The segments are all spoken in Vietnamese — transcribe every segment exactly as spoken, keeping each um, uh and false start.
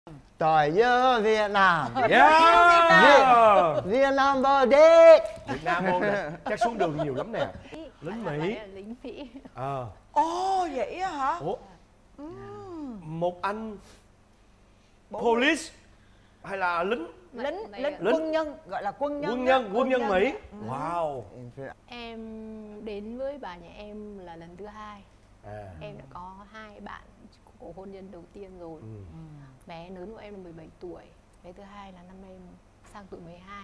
Tôi nhớ Việt Nam. Yeah. Việt Nam vô địch. Việt Nam vô địch. Chắc xuống đường nhiều lắm nè. Lính Mỹ. Lính Mỹ. Ờ. Ồ vậy á hả? Ủa? Một anh police hay là lính? Lính, lính, Lính. quân nhân, gọi là quân nhân. Quân đó. nhân, quân nhân Mỹ. Ừ. Wow. Em đến với bà nhà em là lần thứ hai. À. Em đã có hai bạn của hôn nhân đầu tiên rồi. Ừ. Bé lớn của em là mười bảy tuổi. Bé thứ hai là năm em sang tuổi mười hai.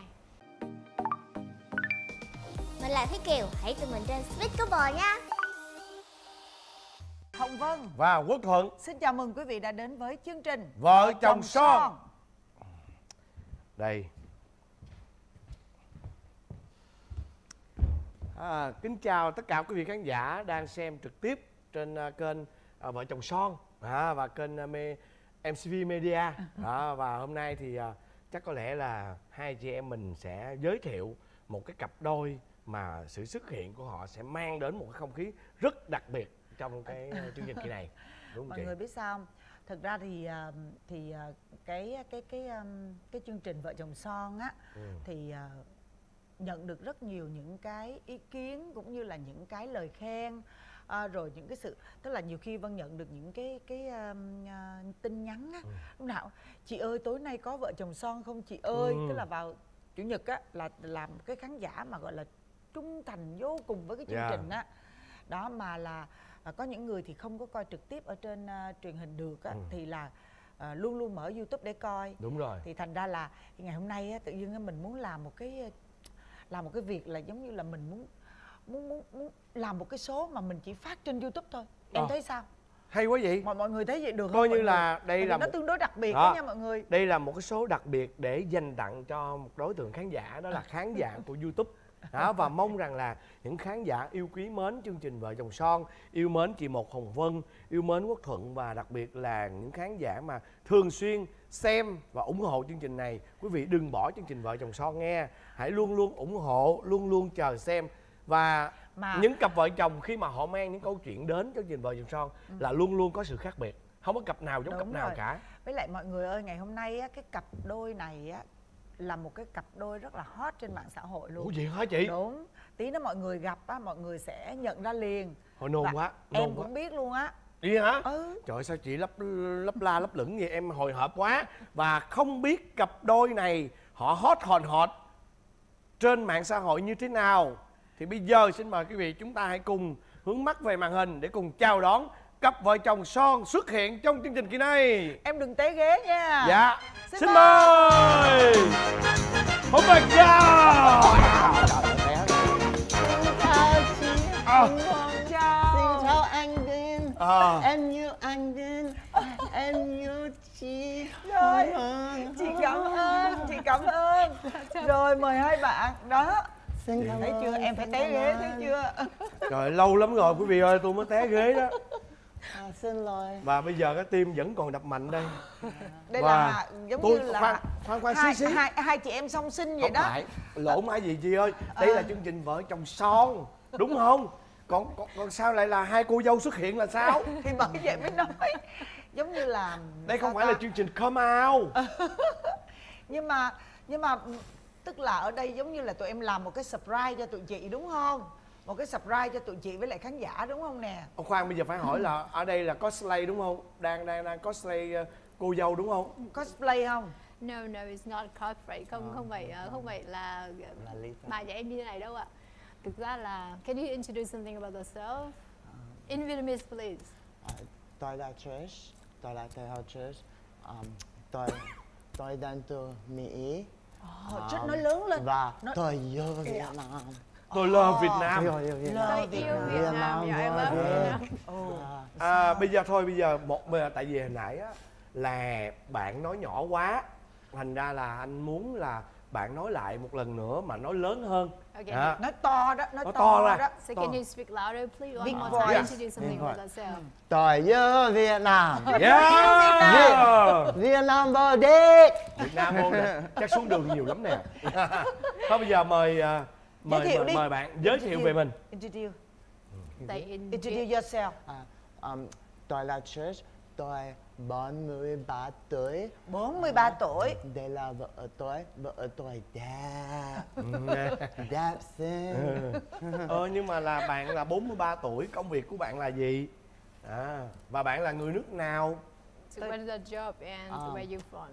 Mình là Thúy Kiều, hãy tụi mình trên Sweet Couple nha. Hồng Vân Và Quốc Thuận. xin chào mừng quý vị đã đến với chương trình Vợ chồng son. Đây. À, kính chào tất cả quý vị khán giả đang xem trực tiếp trên uh, kênh uh, Vợ chồng son à, và kênh uh, me, em xê vê Media. À, và hôm nay thì uh, chắc có lẽ là hai chị em mình sẽ giới thiệu một cái cặp đôi mà sự xuất hiện của họ sẽ mang đến một cái không khí rất đặc biệt trong cái uh, chương trình kỳ này. Đúng không Mọi chị? người biết sao không? Thực ra thì ờ, thì ờ, cái cái cái um, cái chương trình Vợ chồng son á Ừ. thì ờ, nhận được rất nhiều những cái ý kiến cũng như là những cái lời khen. À, rồi những cái sự tức là nhiều khi Vân nhận được những cái cái um, uh, tin nhắn á, Ừ. lúc nào chị ơi tối nay có Vợ chồng son không chị ơi. Ừ. Tức là vào chủ nhật á là làm cái khán giả mà gọi là trung thành vô cùng với cái chương Yeah. trình á đó. Mà là à, có những người thì không có coi trực tiếp ở trên uh, truyền hình được á, Ừ. thì là uh, luôn luôn mở YouTube để coi. Đúng rồi. Thì thành ra là ngày hôm nay á, tự dưng á, mình muốn làm một cái làm một cái việc là giống như là mình muốn muốn muốn, muốn làm một cái số mà mình chỉ phát trên YouTube thôi. Em Ờ. thấy sao? Hay quá vậy. Mọi mọi người thấy vậy được không? Coi mọi như là người? đây Tại vì là nó một- tương đối đặc biệt Đó. đó nha mọi người. Đây là một cái số đặc biệt để dành tặng cho một đối tượng khán giả, đó là khán giả của YouTube. Đó, và mong rằng là những khán giả yêu quý mến chương trình Vợ chồng son, yêu mến chị Một Hồng Vân, yêu mến Quốc Thuận và đặc biệt là những khán giả mà thường xuyên xem và ủng hộ chương trình này, quý vị đừng bỏ chương trình Vợ chồng son nghe. Hãy luôn luôn ủng hộ, luôn luôn chờ xem. Và Mà- những cặp vợ chồng khi mà họ mang những câu chuyện đến chương trình Vợ chồng son là luôn luôn có sự khác biệt. Không có cặp nào giống Đúng cặp nào rồi. cả. Với lại mọi người ơi, ngày hôm nay á, cái cặp đôi này á là một cái cặp đôi rất là hot trên mạng xã hội luôn. Ủa gì hả chị? Đúng. Tí nữa mọi người gặp á, mọi người sẽ nhận ra liền. Hồi nôn Và quá, Em nôn quá. cũng biết luôn á. Đi hả? Ừ. Trời ơi, sao chị lấp lấp la lấp lửng vậy, em hồi hộp quá. Và không biết cặp đôi này họ hot hòn hot trên mạng xã hội như thế nào. Thì bây giờ xin mời quý vị chúng ta hãy cùng hướng mắt về màn hình để cùng chào đón cặp vợ chồng son xuất hiện trong chương trình kỳ này. Em đừng té ghế nha. Dạ. Xin Xin, mời. mời. Oh my god. Chào chị. À. Chào. Xin chào anh Vin. À. Em yêu anh Vin. Em yêu chị. Rồi. Vâng. Chị cảm ơn, chị cảm ơn. Rồi mời hai bạn. Đó. Xin cảm Thấy ơn, chưa? Em phải xin té cảm ghế ơn. thấy chưa? Trời, lâu lắm rồi quý vị ơi, tôi mới té ghế đó. À, xin lỗi. Và bây giờ cái tim vẫn còn đập mạnh đây. Đây Và là giống tôi như là khoan khoan khoan hai, xí xí. hai, hai chị em song sinh vậy Không đó. phải, lộn ai gì chị ơi. Đây là chương trình Vợ chồng son, đúng không? Còn, còn còn sao lại là hai cô dâu xuất hiện là sao? Thì bởi vậy mới nói giống như là Đây không sao phải là ta? chương trình come out. nhưng mà nhưng mà tức là ở đây giống như là tụi em làm một cái surprise cho tụi chị đúng không? Một cái surprise cho tụi chị với lại khán giả đúng không nè? Ông khoan, bây giờ phải hỏi là ở đây là cosplay đúng không? Đang đang đang cosplay uh, cô dâu đúng không? Cosplay không? No, no, it's not cosplay. Không, không phải, ờ, không phải là Là Lisa. bà nhà em như thế này đâu ạ. Thực ra là, can you introduce something about yourself? In Vietnamese, please. À, tôi là Trish. Tôi là Tây Hồ Trish. Um, tôi tôi đến từ Mỹ. Ồ, Trích nói lớn lên. Và Nói- tôi yêu Việt Nam. Tôi love Việt Nam. Tôi yêu Việt Love Nam. Việt Yêu Nam. Việt Nam, dạ, em love Việt Nam. Ồ. À, bây giờ thôi, bây giờ một bây giờ tại vì hồi nãy á là bạn nói nhỏ quá, thành ra là anh muốn là bạn nói lại một lần nữa mà nói lớn hơn. Okay. Dạ. Nói to đó, nói Nói to, to ra. đó. So can you speak louder, please? One Big more voice. time, Yes. introduce something Big about voice. yourself. Tôi yêu Việt Nam. Yeah. Việt Nam vô địch. Việt Nam vô địch. Chắc xuống đường nhiều lắm nè. Thôi bây giờ mời uh, mời Giới thiệu mời, đi. mời bạn giới thiệu về mình. Introduce. Tại in Introduce yourself. À, um, tôi là Trish. tôi bốn mươi ba tuổi. bốn mươi ba tuổi. Đây là vợ tôi, vợ tôi đẹp. Đẹp xinh. Ờ nhưng mà là bạn là bốn mươi ba tuổi, công việc của bạn là gì? À, và bạn là người nước nào? So what is the job and Um, where you from?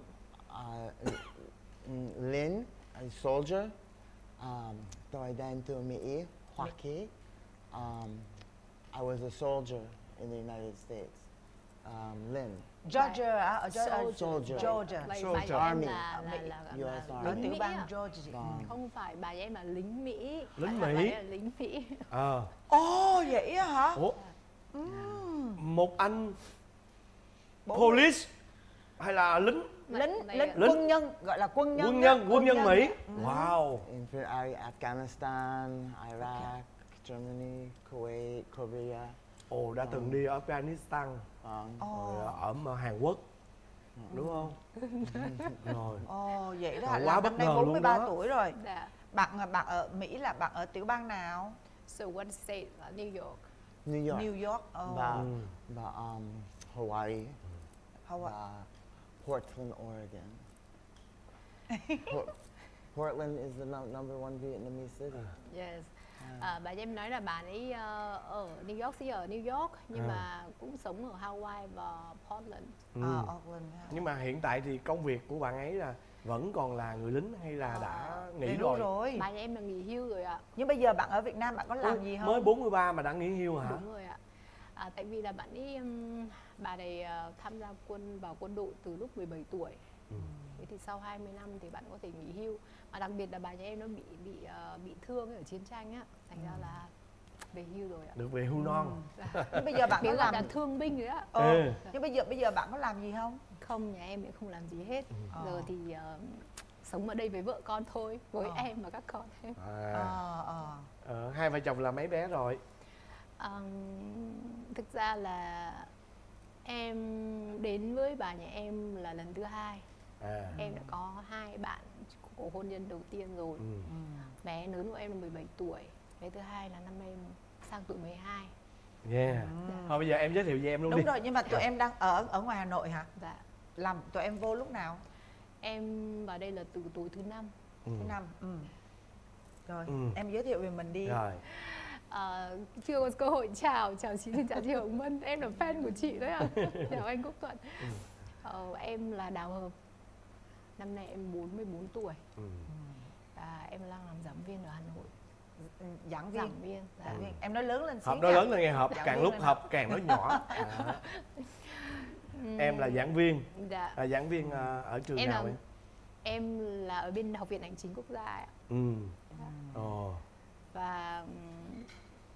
Uh, Lynn, a soldier. Um, tôi đến từ Mỹ, Hoa Kỳ. Um, I was a soldier in the United States. Um, Lynn. Georgia à? Ở Georgia. Soldier. Georgia. Like Soldier. bà nhà em Army. là là Mỹ. là, là, U là S Ở Army. lính tiểu Mỹ bang à? Georgia. Vâng. Không phải, bà nhà em là lính Mỹ. Lính Bà- bà Mỹ. ấy là lính Mỹ. Ờ. Ồ vậy á hả? Ủa, Ừm. một anh Bốn- police hay là lính? lính Này- lính Lính. quân nhân, gọi là quân nhân Quân á, nhân, quân nhân Mỹ. Wow. In Afghanistan, Iraq, Germany, Kuwait, Korea. Ồ, đã từng đi ở Afghanistan, Vâng. Ồ. rồi ở mà Hàn Quốc, đúng không? Rồi. Ồ vậy đó Rồi, hả? quá Là bất năm nay ngờ bốn mươi ba luôn đó. tuổi rồi. Dạ. Bạn bạn ở Mỹ là bạn ở tiểu bang nào? So what state? Là New York. New York. New York. Ồ. Và, Ừ. và um, Hawaii. Hawaii. Và Portland, Oregon. Por- Portland is the no- number one Vietnamese city. Yes. À, bà em nói là bạn ấy ờ, ở New York, sẽ ở New York nhưng À. mà cũng sống ở Hawaii và Portland. Ừ. Ờ, Auckland ha. Nhưng mà hiện tại thì công việc của bạn ấy là vẫn còn là người lính hay là đã nghỉ Nghỉ rồi? rồi. Bà em là nghỉ hưu rồi ạ. Nhưng bây giờ bạn ở Việt Nam bạn có làm Ôi, gì không? mới bốn mươi ba mà đã nghỉ hưu hả? Đúng rồi ạ. À, tại vì là bạn ấy um, bà này ờ, tham gia quân vào quân đội từ lúc mười bảy tuổi. Ừ. Thế thì sau hai mươi năm thì bạn có thể nghỉ hưu. Mà đặc biệt là bà nhà em nó bị bị ờ, bị thương ở chiến tranh á, thành ra là về hưu rồi ạ. Được về hưu non. Nhưng bây giờ bạn có Tiếng gọi làm là thương binh rồi á. Ờ, Ừ. nhưng bây giờ bây giờ bạn có làm gì không? Không, nhà em thì không làm gì hết. Ờ. Giờ thì ờ, sống ở đây với vợ con thôi, với Ờ. em và các con em. À, Ờ ờ. ờ, hai vợ chồng là mấy bé rồi? Ờm, thực ra là em đến với bà nhà em là lần thứ hai. À. Em đã có hai bạn của hôn nhân đầu tiên rồi. Ừ. Ừ. Bé lớn của em là mười bảy tuổi, bé thứ hai là năm nay sang tuổi mười hai. Yeah. Ừ. Thôi bây giờ em giới thiệu về em luôn Đúng đi. rồi, nhưng mà tụi em đang ở ở ngoài Hà Nội hả? Dạ. Làm tụi em vô lúc nào? Em vào đây là từ tối thứ năm. Ừ. Thứ năm. Ừ. Rồi, Ừ. em giới thiệu về mình đi. Rồi. Ờ, chưa có cơ hội chào, chào chị, chào chị Hồng Vân. Em là fan của chị đấy ạ. Chào anh Quốc Thuận. Ờ, em là Đào Hợp. Năm nay em bốn mươi bốn tuổi. Ừ. Và em đang làm giảng viên ở Hà Nội. Ừ, Giảng viên. Giảng viên. Dạ. Giảng viên. Em nói lớn lên xíu Học nói nha. lớn lên nghe học, Giảng càng viên lúc lên học càng nói nhỏ. À. Em là giảng viên, Dạ. à, giảng viên à, ở trường Em nào là- em? Em là ở bên Học viện Hành chính Quốc gia ạ. Ừ. Ồ. Và ừm,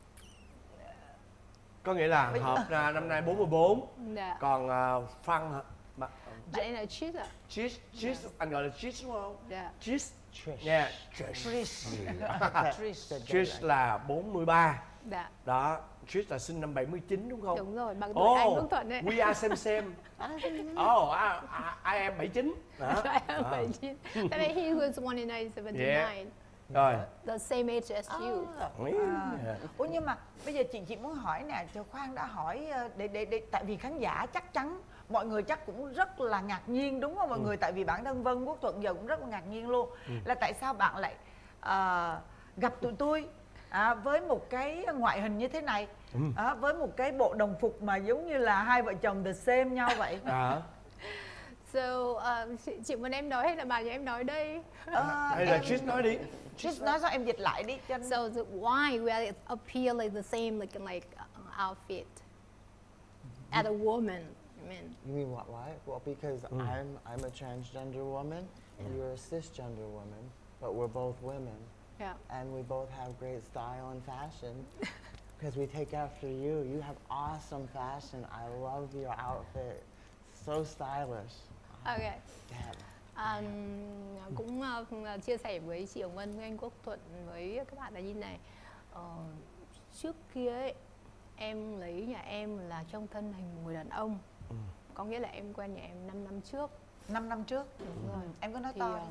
Có nghĩa là hợp là năm nay bốn mươi bốn, dạ. còn uh, phân hả? Mà- Bạn ấy là Cheese ạ. cheese, cheese, anh gọi là cheese đúng không? Dạ. Cheese, Trish. nha. Cheese. Trish. Trish. Cheese là bốn mươi ba. Dạ. Đó, Cheese là sinh năm bảy mươi chín đúng không? Đúng rồi, bằng tuổi anh Quốc Thuận đấy. we are same same. Oh, I, I, I am bảy chín. Đó. I am Đó. bảy chín. Tại vì he was born in nineteen seventy-nine. Rồi. The same age as you. À. Ủa nhưng mà bây giờ chị chị muốn hỏi nè, cho Khoan đã hỏi ờ, để để để tại vì khán giả chắc chắn mọi người chắc cũng rất là ngạc nhiên đúng không mọi Ừ. người, tại vì bản thân Vân Quốc Thuận giờ cũng rất là ngạc nhiên luôn, Ừ. là tại sao bạn lại ờ, gặp tụi tôi à, với một cái ngoại hình như thế này, Ừ. à, với một cái bộ đồng phục mà giống như là hai vợ chồng the same nhau vậy. À. So, uh, chị, chị muốn em nói hay là bà nhà em nói đây? Ờ, Hay là em- Cheese nói đi. Trish nói sao em dịch lại đi cho So, the, why we are appear like the same like like uh, outfit as a woman? I mean, You mean what? Why? Well, because Mm. I'm I'm a transgender woman, and you're a cisgender woman, but we're both women, yeah. and we both have great style and fashion. Because we take after you. You have awesome fashion. I love your outfit. So stylish. Okay. Damn. Um, cũng uh, chia sẻ với chị Hồng Vân, với anh Quốc Thuận, với các bạn là như này. Ờ, trước kia ấy, em lấy nhà em là trong thân hình một người đàn ông. Ừ. Có nghĩa là em quen nhà em năm năm trước. năm năm trước. Đúng rồi. Em có nói Thì to um, không?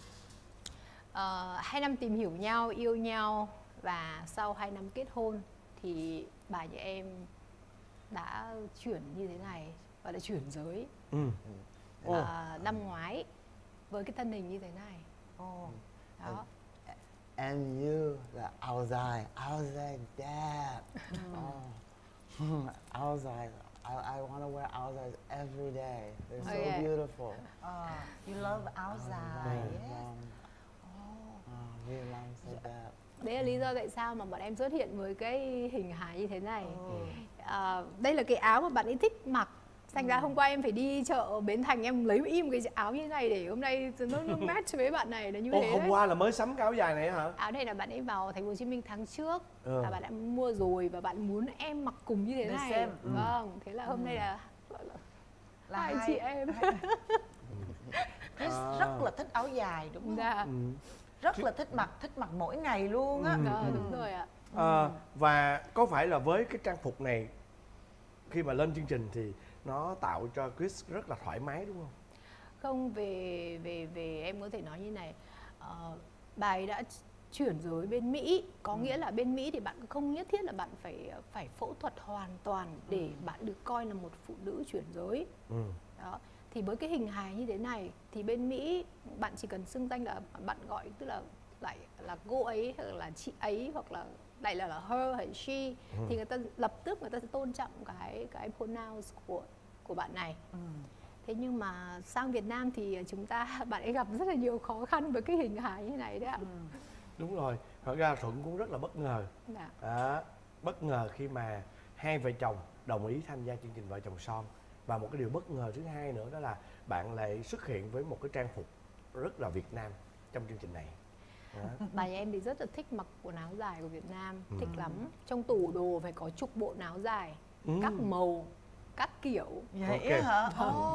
ờ, hai năm tìm hiểu nhau, yêu nhau và sau hai năm kết hôn thì bà nhà em đã chuyển như thế này. gọi là chuyển giới Ừ. Ồ. à, năm ngoái với cái thân hình như thế này. Ồ. Đó. And you, like, I was like, I was like that. Oh. I was like, I, I want to wear owls every day. They're so Okay. beautiful. Ờ, you love áo dài. Vietnam, Yes. uh, Vietnam so bad. Đấy là lý do tại sao mà bọn em xuất hiện với cái hình hài như thế này. Ừ. À, đây là cái áo mà bạn ấy thích mặc. Thành ra hôm qua em phải đi chợ ở Bến Thành, em lấy im cái áo như thế này để hôm nay nó, nó match với bạn này là như Ồ, thế hôm đấy. qua là mới sắm cái áo dài này hả? Áo này là bạn ấy vào thành phố Hồ Chí Minh tháng trước Ừ. và bạn đã mua rồi và bạn muốn em mặc cùng như thế The này. same. Ừ. Vâng, thế là hôm nay là gọi là Là hai hai chị em. Chris À. rất là thích áo dài đúng không? Dạ. Ừ. Rất là thích mặc, thích mặc mỗi ngày luôn á. Ừ. Ờ, đúng rồi ạ. À, và có phải là với cái trang phục này khi mà lên chương trình thì nó tạo cho Chris rất là thoải mái đúng không? Không, về về về em có thể nói như này, ờ, bà ấy đã chuyển giới bên Mỹ, có nghĩa là bên Mỹ thì bạn không nhất thiết là bạn phải phải phẫu thuật hoàn toàn để bạn được coi là một phụ nữ chuyển giới. Ừ. Đó. Thì với cái hình hài như thế này thì bên Mỹ bạn chỉ cần xưng danh là bạn gọi, tức là lại là cô ấy hoặc là chị ấy hoặc là lại là, là her hay she, Ừ. thì người ta lập tức người ta sẽ tôn trọng cái cái pronouns của của bạn này. Ừ. Thế nhưng mà sang Việt Nam thì chúng ta bạn ấy gặp rất là nhiều khó khăn với cái hình hài như này đấy ạ. Ừ. Đúng rồi, thật ra Thuận cũng rất là bất ngờ. Dạ. Đó, bất ngờ khi mà hai vợ chồng đồng ý tham gia chương trình Vợ Chồng Son. Và một cái điều bất ngờ thứ hai nữa đó là bạn lại xuất hiện với một cái trang phục rất là Việt Nam trong chương trình này. Đó. Bà nhà em thì rất là thích mặc quần áo dài của Việt Nam, Ừ. thích lắm. Trong tủ đồ phải có chục bộ áo dài, Ừ. các màu, các kiểu. Vậy Ok. hả?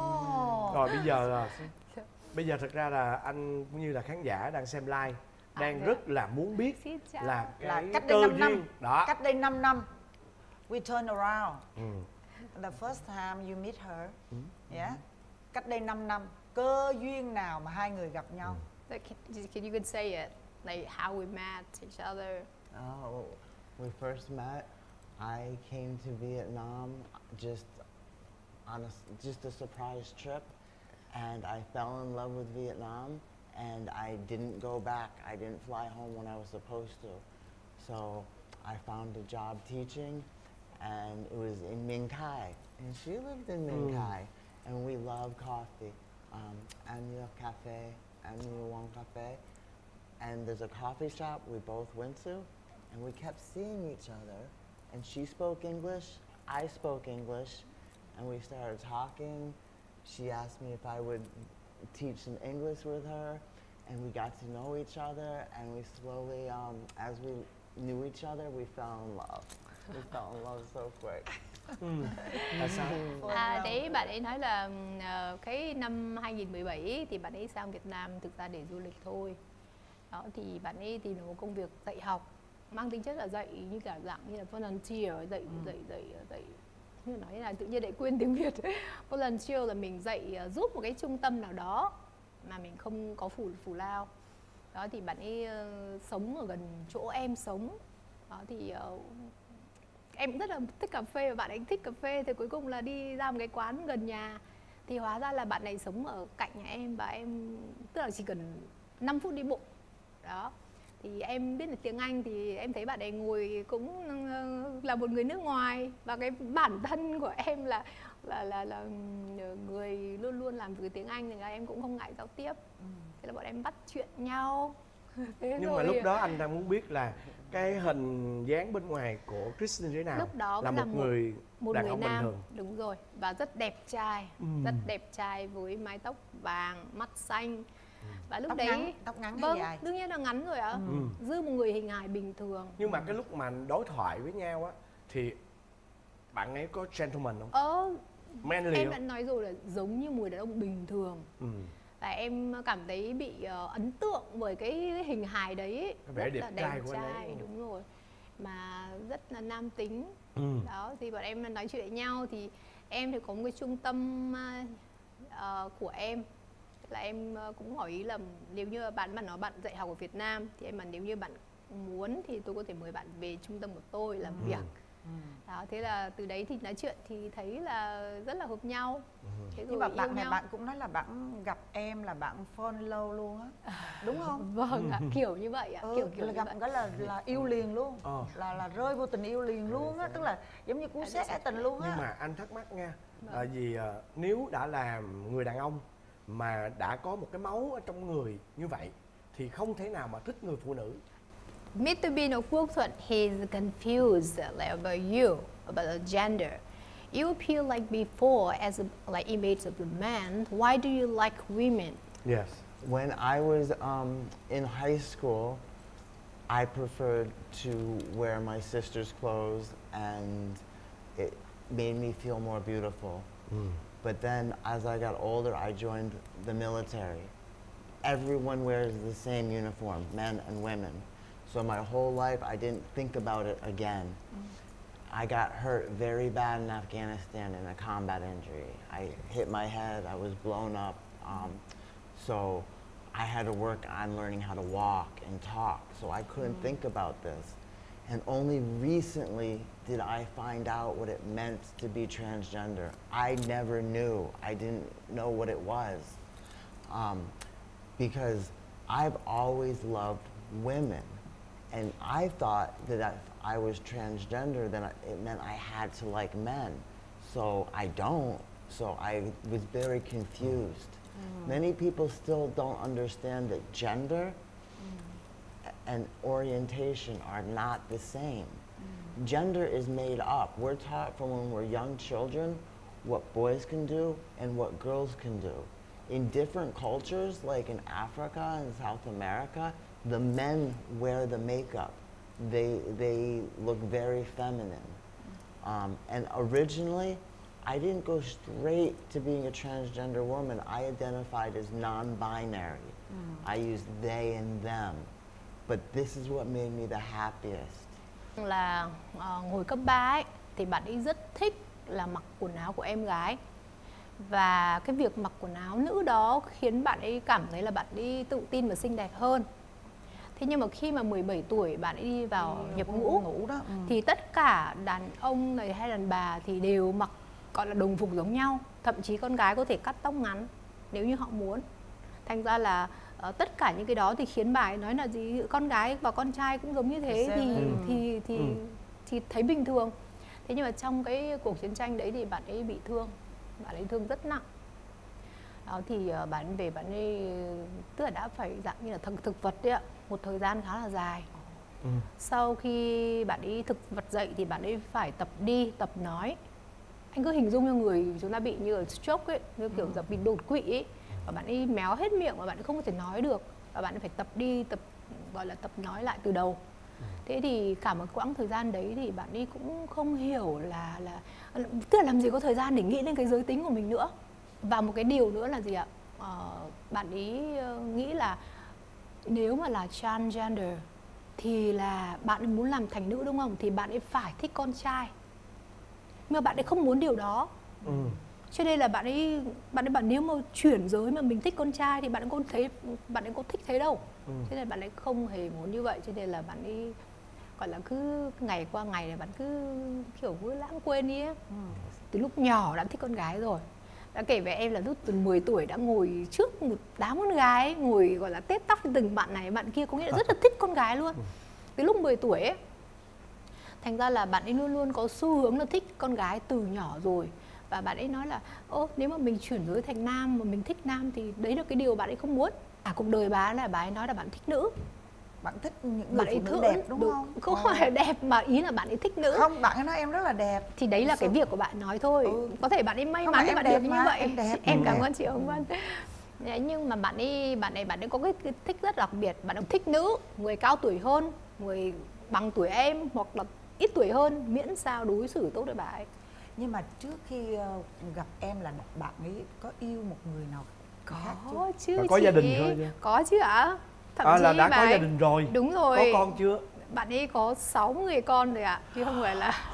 Ồ. Rồi bây giờ là bây giờ thật ra là anh cũng như là khán giả đang xem live À, đang thế rất là muốn biết Xin chào. là Là cái cách đây cơ năm năm. duyên đó. Cách đây năm năm. We turn around. Ừ. The first time you meet her. Ừ. Yeah. Cách đây năm năm, cơ duyên nào mà hai người gặp nhau? Like, can, can you can say it, like how we met each other. Oh, we first met. I came to Vietnam just on a, s- just a surprise trip, and I fell in love with Vietnam, and I didn't go back. I didn't fly home when I was supposed to. So I found a job teaching, and it was in Minh Khai, and she lived in Minh Mm. Khai, and we love coffee. Um, Anya Cafe, Anya Wong Cafe, and there's a coffee shop we both went to, and we kept seeing each other, and she spoke English, I spoke English, and we started talking. She asked me if I would teach some English with her, and we got to know each other, and we slowly, um, as we knew each other, we fell in love. We fell in love so quick. Ừ. Là sao? À, đấy bạn ấy nói là ờ, cái năm hai nghìn mười bảy thì bạn ấy sang Việt Nam thực ra để du lịch thôi. Đó thì bạn ấy tìm được một công việc dạy học mang tính chất là dạy như cả dạng như là volunteer, dạy dạy dạy dạy như nói là tự nhiên lại quên tiếng Việt. Volunteer là mình dạy ờ, giúp một cái trung tâm nào đó mà mình không có phủ phủ lao. Đó thì bạn ấy ờ, sống ở gần chỗ em sống. Đó thì ờ, em cũng rất là thích cà phê và bạn ấy thích cà phê, thì cuối cùng là đi ra một cái quán gần nhà thì hóa ra là bạn này sống ở cạnh nhà em và em tức là chỉ cần năm phút đi bộ. Đó thì em biết được tiếng Anh thì em thấy bạn ấy ngồi cũng ờ, là một người nước ngoài, và cái bản thân của em là là là là người luôn luôn làm việc tiếng Anh, thì em cũng không ngại giao tiếp. Thế là bọn em bắt chuyện nhau. Thế Nhưng mà rồi- lúc đó anh đang muốn biết là cái hình dáng bên ngoài của Chris như thế nào? Lúc đó là vẫn một là một- người một đàn người ông bình nam, thường. đúng rồi, và rất đẹp trai, Ừm. rất đẹp trai với mái tóc vàng, mắt xanh. Và lúc Tóc đấy ngắn, tóc ngắn hay vâng, dài? đương nhiên là ngắn rồi ạ. Ừ. Dư một người hình hài bình thường. Nhưng mà cái lúc mà đối thoại với nhau á thì bạn ấy có gentleman không? Ờ, Manly em không? đã nói rồi là giống như một người đàn ông bình thường. Ừ. Và em cảm thấy bị ờ, ấn tượng bởi cái hình hài đấy ấy. Cái vẻ Rất đẹp là trai đẹp của anh ấy, trai, đúng đúng rồi. Mà rất là nam tính. Ừ. Đó thì bọn em nói chuyện với nhau thì em thì có một cái trung tâm uh, của em, là em uh, cũng hỏi ý là nếu như bạn bạn nói bạn dạy học ở Việt Nam thì em bảo nếu như bạn muốn thì tôi có thể mời bạn về trung tâm của tôi làm Ừ. việc. Đó, thế là từ đấy thì nói chuyện thì thấy là rất là hợp nhau. Thế Nhưng rồi mà bạn yêu này nhau. bạn cũng nói là bạn gặp em là bạn fall in love luôn á, đúng không? Vâng ạ, kiểu như vậy ạ, Ừ, kiểu kiểu là như gặp vậy. một cái là là yêu liền luôn, Ờ. là là rơi vô tình yêu liền luôn á, tức là giống như cú sét ái tình luôn Nhưng á. mà anh thắc mắc nha, tại vì à, nếu đã làm người đàn ông mà đã có một cái máu ở trong người như vậy thì không thể nào mà thích người phụ nữ. mít-tơ Bean of Quốc Thuận, he's confused like, about you, about the gender. You appear like before as a, like image of the man. Why do you like women? Yes. When I was um, in high school, I preferred to wear my sister's clothes, and it made me feel more beautiful. Mm. But then, as I got older, I joined the military. Everyone wears the same uniform, men and women. So my whole life, I didn't think about it again. I got hurt very bad in Afghanistan in a combat injury. I hit my head, I was blown up. Um, so I had to work on learning how to walk and talk. So I couldn't think about this. And only recently did I find out what it meant to be transgender. I never knew. I didn't know what it was. Um, because I've always loved women. And I thought that if I was transgender, then it meant I had to like men. So I don't. So I was very confused. Mm. Many people still don't understand that gender mm. and orientation are not the same. Mm. Gender is made up. We're taught from when we're young children what boys can do and what girls can do. In different cultures, like in Africa and South America, the men wear the makeup. They, they look very feminine. Um, and originally, I didn't go straight to being a transgender woman. I identified as non-binary. Mm. I used they and them. But this is what made me the happiest. Là uh, hồi cấp ba ấy, thì bạn ấy rất thích là mặc quần áo của em gái. Và cái việc mặc quần áo nữ đó khiến bạn ấy cảm thấy là bạn ấy tự tin và xinh đẹp hơn. Thế nhưng mà khi mà mười bảy tuổi bạn ấy đi vào ừ, nhập ngũ, ngũ đó, ừ. thì tất cả đàn ông này hay đàn bà thì đều mặc gọi là đồng phục giống nhau. Thậm chí con gái có thể cắt tóc ngắn nếu như họ muốn. Thành ra là uh, tất cả những cái đó thì khiến bà ấy nói là gì con gái và con trai cũng giống như thế thì, ừ. thì, thì, ừ. thì thấy bình thường. Thế nhưng mà trong cái cuộc chiến tranh đấy thì bạn ấy bị thương. Bạn ấy thương rất nặng. Đó thì uh, bạn về bạn ấy tức là đã phải dạng như là thực, thực vật đấy ạ. Một thời gian khá là dài. Ừ. Sau khi bạn ấy thực vật dậy thì bạn ấy phải tập đi, tập nói. Anh cứ hình dung như người chúng ta bị như ở stroke ấy, như kiểu ừ. bị đột quỵ ấy. Và bạn ấy méo hết miệng và bạn ấy không có thể nói được. Và bạn ấy phải tập đi, tập gọi là tập nói lại từ đầu. Ừ. Thế thì cả một quãng thời gian đấy thì bạn ấy cũng không hiểu là, là tức là làm gì có thời gian để nghĩ đến cái giới tính của mình nữa. Và một cái điều nữa là gì ạ? Ờ, bạn ấy nghĩ là nếu mà là transgender thì là bạn ấy muốn làm thành nữ đúng không? Thì bạn ấy phải thích con trai. Nhưng mà bạn ấy không muốn điều đó. Ừ. Cho nên là bạn ấy bạn ấy bảo nếu mà chuyển giới mà mình thích con trai thì bạn ấy có thấy bạn ấy có thích thế đâu. Ừ. Cho nên bạn ấy không hề muốn như vậy, cho nên là bạn ấy gọi là cứ ngày qua ngày là bạn cứ kiểu cứ lãng quên đi ấy. Ừ. Từ lúc nhỏ đã thích con gái rồi. Đã kể với em là lúc từ mười tuổi đã ngồi trước một đám con gái, ngồi gọi là tết tóc từng bạn này bạn kia, có nghĩa là rất là thích con gái luôn. Từ lúc mười tuổi ấy. Thành ra là bạn ấy luôn luôn có xu hướng là thích con gái từ nhỏ rồi. Và bạn ấy nói là ô nếu mà mình chuyển giới thành nam mà mình thích nam thì đấy là cái điều bạn ấy không muốn. À cuộc đời bà là bà ấy nói là bạn thích nữ. Bạn thích những người phụ nữ đẹp đúng, đúng không? Không phải là đẹp mà ý là bạn ấy thích nữ. Không, bạn ấy nói em rất là đẹp. Thì đấy là cái việc của bạn nói thôi. Ừ. Có thể bạn ấy may mắn bạn được như vậy. Em đẹp. Em cảm ơn chị Hồng Vân. Đấy, nhưng mà bạn ấy bạn ấy bạn ấy có cái, cái thích rất đặc biệt. Bạn ấy thích nữ, người cao tuổi hơn, người bằng tuổi em hoặc là ít tuổi hơn, miễn sao đối xử tốt với bà ấy. Nhưng mà trước khi gặp em là bạn ấy có yêu một người nào có khác chưa? chứ có chị. Gia đình thôi chứ. Có chứ ạ. Thậm à, chí là đã có ấy, gia đình rồi. Đúng rồi. Có con chưa? Bạn ấy có sáu người con rồi ạ, chứ không phải là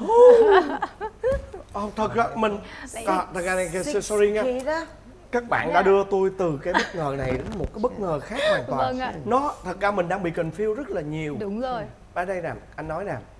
oh, thật ra mình à, thật ra này, sorry nha. Các bạn đã đưa tôi từ cái bất ngờ này đến một cái bất ngờ khác hoàn toàn. Vâng ạ. Nó thật ra mình đang bị confused rất là nhiều. Đúng rồi. Ở đây nè, anh nói nè,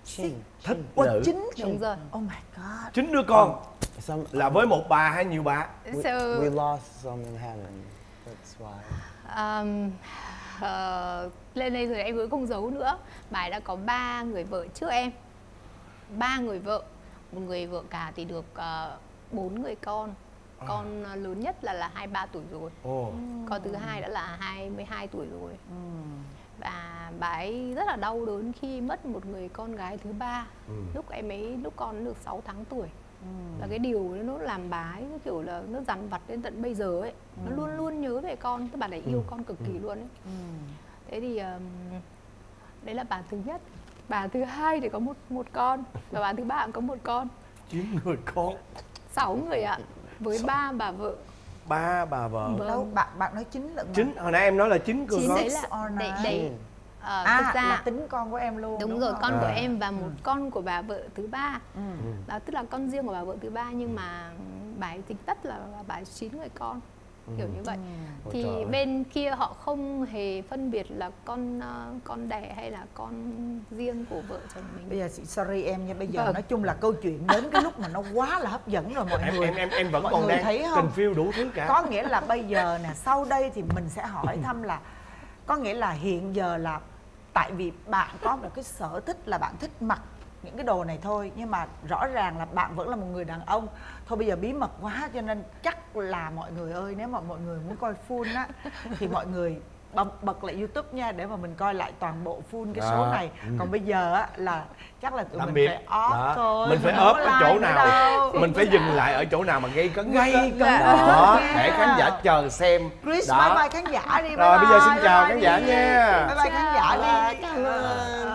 Chin. Thích Ủa, nữ. chín Đúng rồi. Oh my god. Chín đứa con Some, là với một bà hay nhiều bà? we, So, we lost some in heaven. That's why. um, ờ, lên đây rồi em cũng không giấu nữa. Bà ấy đã có ba người vợ trước em. Ba người vợ. Một người vợ cả thì được ờ, bốn người con. Con ờ, lớn nhất là là hai mươi ba tuổi rồi. Ồ. Con thứ hai đã là hai mươi hai tuổi rồi. Ừ. Và bà ấy rất là đau đớn khi mất một người con gái thứ ba. Ừ. Lúc em ấy, lúc con được sáu tháng tuổi. Ừ. Và cái điều đó nó làm bà ấy kiểu là nó dằn vặt đến tận bây giờ ấy. Nó luôn luôn nhớ về con, tức bà ấy yêu con cực kỳ luôn ấy. Ừ. Thế thì um, đấy là bà thứ nhất. Bà thứ hai thì có một một con và bà thứ ba cũng có một con. Chín người con. Sáu người ạ, với ba bà vợ. Ba bà vợ. Vâng. Đâu bạn bạn nói chín lận mà. Chín, hồi nãy em nói là chín người Chín con. đấy là or đấy, nine. đấy. Ờ, À, thực ra là tính con của em luôn. đúng, đúng rồi, không? con của À. em và một con của bà vợ thứ ba. Ừ. Đó, tức là con riêng của bà vợ thứ ba nhưng mà bà ấy tính tất là bà ấy chín người con. Kiểu như vậy. Ôi Thì trời ơi. bên kia họ không hề phân biệt là con ờ, con đẻ hay là con riêng của vợ chồng mình. Bây giờ chị sorry em nha, bây giờ Vâng. nói chung là câu chuyện đến cái lúc mà nó quá là hấp dẫn rồi mọi Em người. em em em vẫn Mọi còn người đang thấy không? confuse đủ thứ cả. Có nghĩa là bây giờ nè, sau đây thì mình sẽ hỏi thăm là có nghĩa là hiện giờ là tại vì bạn có một cái sở thích là bạn thích mặc những cái đồ này thôi, nhưng mà rõ ràng là bạn vẫn là một người đàn ông. Thôi bây giờ bí mật quá cho nên chắc là mọi người ơi, nếu mà mọi người muốn coi full á thì mọi người bật, bật lại YouTube nha để mà mình coi lại toàn bộ full cái số Đó. này. Ừ. Còn bây giờ á là chắc là tụi Tạm mình biệt. phải off Đó. thôi. Mình phải đâu ốp có ở chỗ live nữa nào, đâu. mình phải dừng lại ở chỗ nào mà gây cấn nhất Gây á. cấn Đó, nhất để nha. khán giả chờ xem. Chris, Đó. bye bye khán giả đi. Bye Rồi bây giờ bye, xin bye chào bye khán đi. giả nha. Bye bye khán giả đi. Cảm ơn.